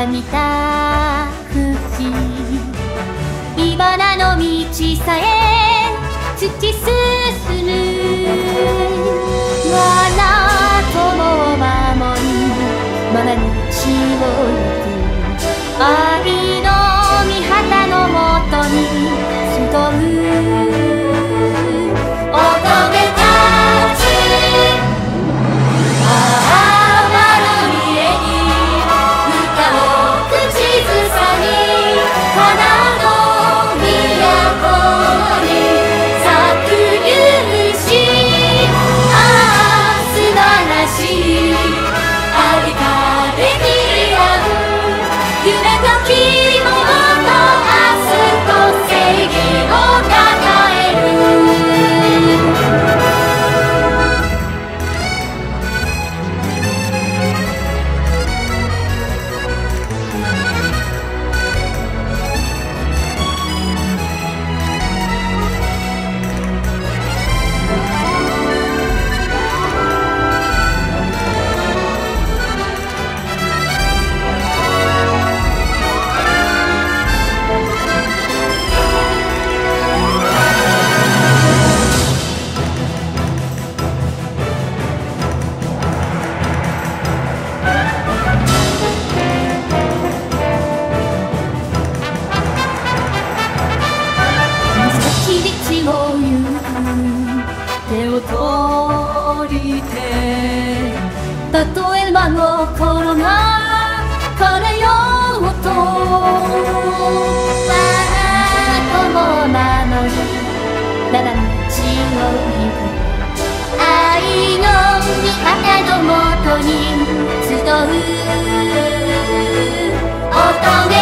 は見た吹き茨の道さえ突き進む我友を守るまな道を行く愛の御旗のもとに集う乙女たち手を取りてたとえ真心が枯れようと我友を守り我が道を行く愛の御旗のもとに集う乙女